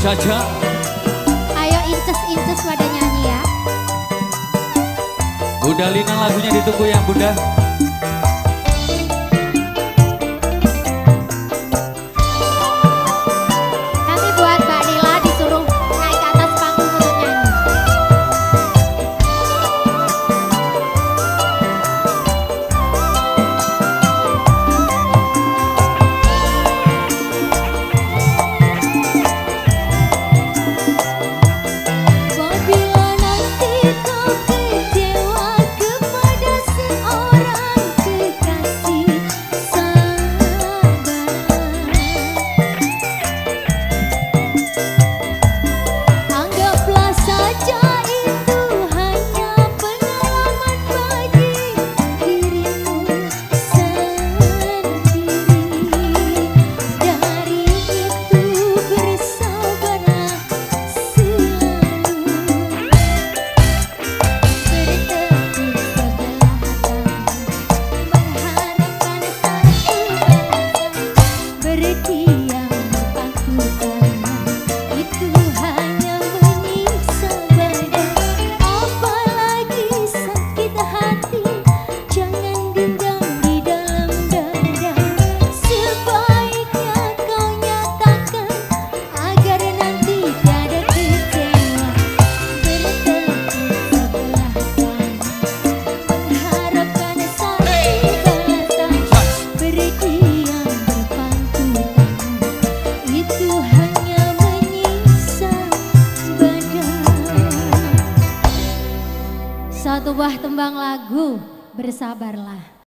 saja. Ayo inces-inces pada nyanyi ya. Bunda Lina lagunya ditunggu ya Bunda. Nanti buat Mbak Nila disuruh naik ke atas panggung untuk nyanyi. Apabila nanti kau kecewa kepada seorang kekasih, sabarlah. Anggaplah saja itu hanya pengalaman bagi dirimu sendiri. Dari itu bersabarlah selalu. Berteduh sebelah mengharapkan satu balasan. Berdiam berpangku tangan itu hanya menyiksa badan. Apalagi sakit hati, jangan dendam di dalam dada. Sebaiknya kau nyatakan agar nanti tiada kecewa. Berteduh sebelah kanan mengharapkan satu balasan. Berdiam berpangku tangan itu hanya menyiksa badan. Satu buah tembang lagu, bersabarlah.